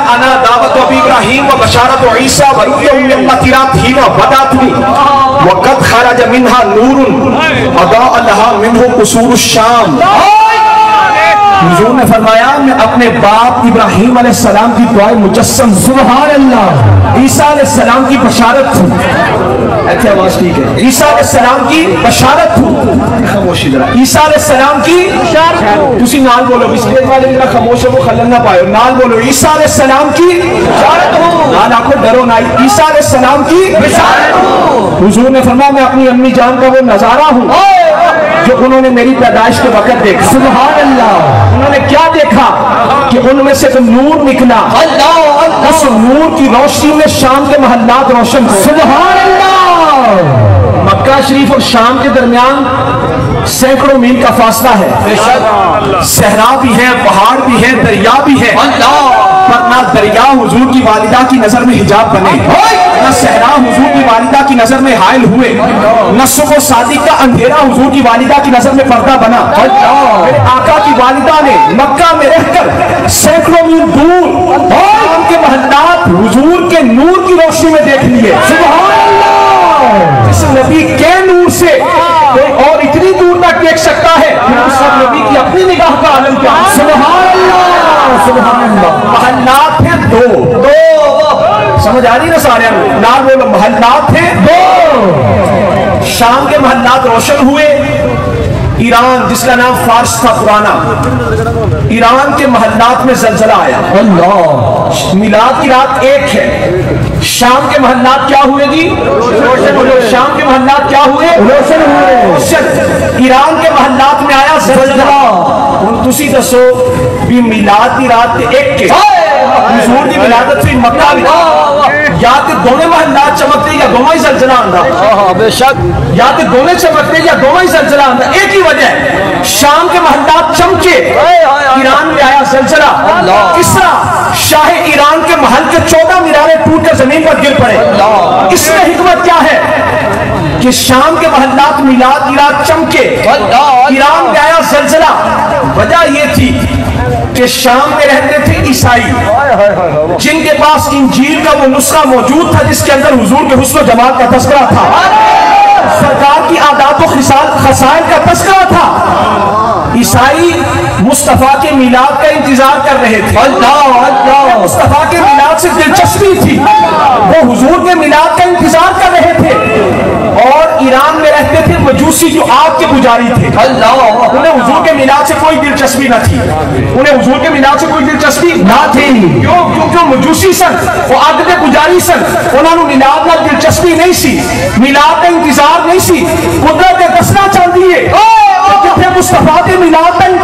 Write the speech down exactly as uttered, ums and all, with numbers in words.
انا دعوت ابی ابراہیم و بشارت عیسیٰ و رؤیا امتی رات ہی و بداتنی وقد خرج منها نور اضاء لها منه قصور الشام. حضور نے فرمایا میں اپنے باپ ابراہیم علیہ السلام کی دعائے مجسم سبحان اللہ عیسیٰ علیہ السلام کی بشارت تھی. ایسے آواز ٹھیک ہے. عیسیٰ علیہ السلام کی بشارت ہوں. خاموشی ذرا. عیسیٰ علیہ السلام کی بشارت. تسی نال بولو اسٹیج والے جنہا خاموش ہے وہ خلل نہ پائے. نال بولو عیسیٰ علیہ السلام کی بشارت ہوں. نال آکھو ڈرو نائی. عیسیٰ علیہ السلام کی بشارت ہوں. حضور نے فرمایا میں اپنی امی جان کا وہ نظارہ ہوں جو انہوں نے میری پیدائش کے وقت دیکھا. سبحان اللہ. انہوں نے کیا دیکھا کہ ان میں سے جو نور نکلا اس نور کی روشنی میں شام کے محلات روشن ہوئے. سبحان اللہ. مکہ شریف اور شام کے درمیان سینکڑوں میل کا فاصلہ ہے. صحرا بھی ہے, پہاڑ بھی ہے, دریا بھی ہے, پر نہ دریا حضور کی والدہ کی نظر میں حجاب بنے, نہ صحرا حضور کی والدہ کی نظر میں حائل ہوئے, نہ صبح و صادق کا اندھیرا حضور کی والدہ کی نظر میں پردہ بنا. میرے آقا کی والدہ نے مکہ میں رہ کر سینکڑوں میل دور شام کے محلات حضور کے نور کی روشنی میں دیکھ لیے. سبحان اللہ. جس نبی کے نور سے کوئی اور اتنی دور تک دیکھ سکتا ہے اس نبی کی اپنی نگاہ کا عالم کیا. سبحان اللہ. سبحان اللہ. محلات ہیں دو. دو سمجھ آ رہی نا سارے نام بولو. محلات ہیں دو. شام کے محلات روشن ہوئے. ایران جس کا نام فارس تھا پرانا, ایران کے محلات میں زلزلہ آیا. اللہ. میلاد کی رات ایک ہے. شام کے محلات کیا ہوئے گی؟ روشن ہوئے. شام کے محلات کیا ہوئے؟ روشن ہوئے. ایران کے محلات میں آیا زلزلہ. ان تسی دسو بھی میلاد کی رات ایک کے حضور کی ولادت سے مکہ بھی یا کہ دونوں محلات چمکتے یا دونوں ہی زلزلہ آندھا. بے شک یا کہ دونوں چمکتے یا دونوں ہی زلزلہ آندھا. ایک ہی وجہ ہے شام کے محلات چمکے, ایران میں آیا زلزلہ. کسرا شاہ ایران کے محل کے چودہ میناریں ٹوٹ کر زمین پر گر پڑے. اس میں حکمت کیا ہے کہ شام کے محلات میلاد کی رات چمکے, ایران میں آیا زلزلہ. وجہ یہ تھی کہ شام میں رہتے تھے عیسائی جن کے پاس انجیل کا وہ نسخہ موجود تھا جس کے اندر حضور کے حسن و جمال کا تذکرہ تھا, سرکار کی عادات و خصائل کا تذکرہ تھا. عیسائی مصطفیٰ کے میلاد کا انتظار کر رہے تھے. مصطفیٰ کے میلاد سے دلچسپی تھی, وہ حضور کے میلاد کا انتظار کر رہے تھے. اور ایران میں رہتے تھے مجوسی جو آگ کے پجاری تھے. انہیں حضور کے میلاد سے کوئی دلچسپی نہ تھی. انہیں حضور کے میلاد سے کوئی دلچسپی نہ تھی. کیوں؟ کیونکہ مجوسی سن, وہ آگ کے پجاری سن. انہوں نے میلاد میں دلچسپی نہیں سی, میلاد کا انتظار نہیں سی. قدرت دسنا چاہتی ہے جتنے مصطفیٰ کے میلاد کا